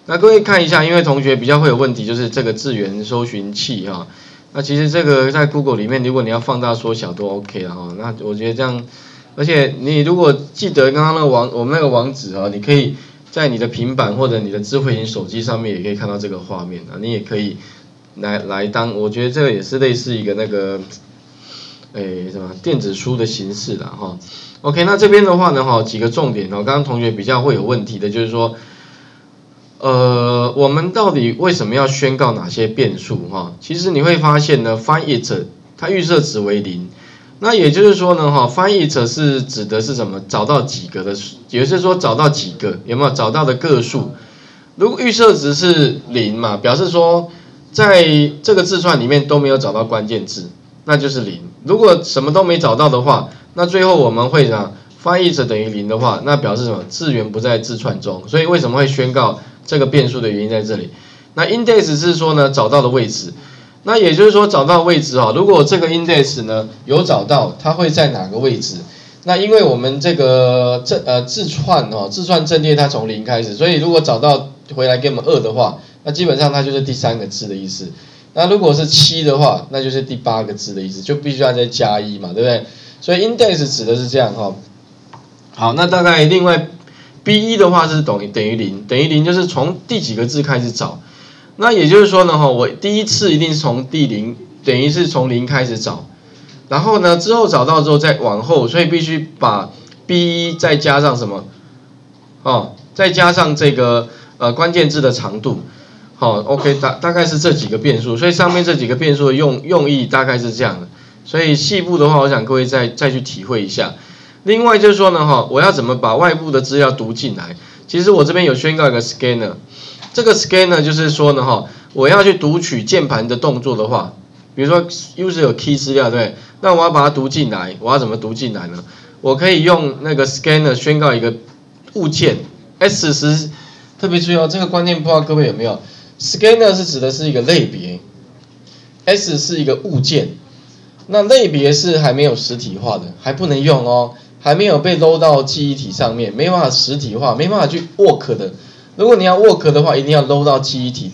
那各位看一下，因为同学比较会有问题，就是这个字源搜寻器哈。那其实这个在 Google 里面，如果你要放大缩小都 OK 了哈。那我觉得这样，而且你如果记得刚刚那个我们那个网址啊，你可以在你的平板或者你的智慧型手机上面也可以看到这个画面啊，你也可以来当，我觉得这个也是类似一个那个，什么电子书的形式啦哈。OK， 那这边的话呢哈，几个重点哦，刚刚同学比较会有问题的就是说。我们到底为什么要宣告哪些变数哈？其实你会发现呢 ，find it 它预设值为0，那也就是说呢哈 ，find it 是指的是什么？找到几个的，也就是说找到几个，有没有找到的个数？如果预设值是0嘛，表示说在这个字串里面都没有找到关键字，那就是0。如果什么都没找到的话，那最后我们会讲 find it 等于0的话，那表示什么？字源不在字串中，所以为什么会宣告？这个变数的原因在这里。那 index 是说呢找到的位置，那也就是说找到位置哈。如果这个 index 呢有找到，它会在哪个位置？那因为我们这个字串阵列它从0开始，所以如果找到回来给我们2的话，那基本上它就是第3个字的意思。那如果是7的话，那就是第8个字的意思，就必须要再加1嘛，对不对？所以 index 指的是这样哈。好，那大概另外。B1 的话是等于0，等于0就是从第几个字开始找，那也就是说呢，我第一次一定是从第0，等于是从0开始找，然后呢之后找到之后再往后，所以必须把 B1 再加上什么，再加上这个关键字的长度，OK 大概是这几个变数，所以上面这几个变数的用意大概是这样的，所以细部的话，我想各位再去体会一下。另外就是说呢，我要怎么把外部的资料读进来？其实我这边有宣告一个 scanner， 这个 scanner 就是说呢，我要去读取键盘的动作的话，比如说 user 有 key 资料，对不对？那我要把它读进来，我要怎么读进来呢？我可以用那个 scanner 宣告一个物件 S 是特别注意哦，这个观念不知道各位有没有 ？scanner 是指的是一个类别 ，S 是一个物件，那类别是还没有实体化的，还不能用哦。还没有被 load 到记忆体上面，没办法实体化，没办法去 work 的。如果你要 work 的话，一定要 load 到记忆体。